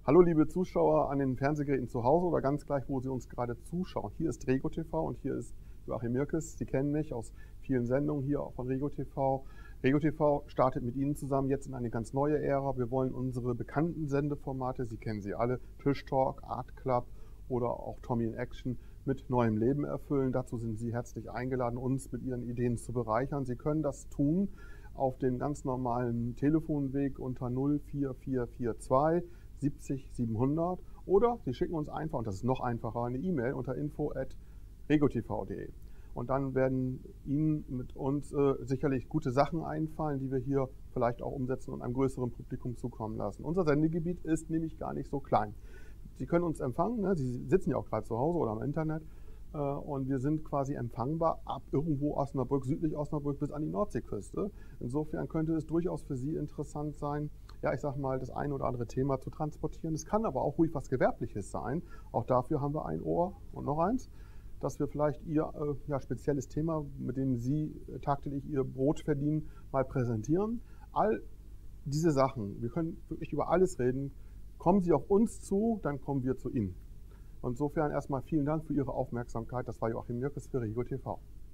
Hallo liebe Zuschauer an den Fernsehgeräten zu Hause oder ganz gleich, wo Sie uns gerade zuschauen. Hier ist Rego TV und hier ist Joachim Mirkes. Sie kennen mich aus vielen Sendungen hier auch von Rego TV. Rego TV startet mit Ihnen zusammen jetzt in eine ganz neue Ära. Wir wollen unsere bekannten Sendeformate, Sie kennen sie alle, Tisch Talk, Art Club oder auch Tommy in Action, mit neuem Leben erfüllen. Dazu sind Sie herzlich eingeladen, uns mit Ihren Ideen zu bereichern. Sie können das tun auf dem ganz normalen Telefonweg unter 04442 70 700 oder Sie schicken uns einfach, und das ist noch einfacher, eine E-Mail unter info@regotv.de. Und dann werden Ihnen mit uns sicherlich gute Sachen einfallen, die wir hier vielleicht auch umsetzen und einem größeren Publikum zukommen lassen. Unser Sendegebiet ist nämlich gar nicht so klein. Sie können uns empfangen, ne? Sie sitzen ja auch gerade zu Hause oder am Internet. Und wir sind quasi empfangbar ab irgendwo Osnabrück, südlich Osnabrück bis an die Nordseeküste. Insofern könnte es durchaus für Sie interessant sein, ja, ich sag mal, das ein oder andere Thema zu transportieren. Es kann aber auch ruhig was Gewerbliches sein. Auch dafür haben wir ein Ohr und noch eins, dass wir vielleicht Ihr ja, spezielles Thema, mit dem Sie tagtäglich Ihr Brot verdienen, mal präsentieren. All diese Sachen, wir können wirklich über alles reden. Kommen Sie auf uns zu, dann kommen wir zu Ihnen. Insofern erstmal vielen Dank für Ihre Aufmerksamkeit. Das war Joachim Mirkes für Rego TV.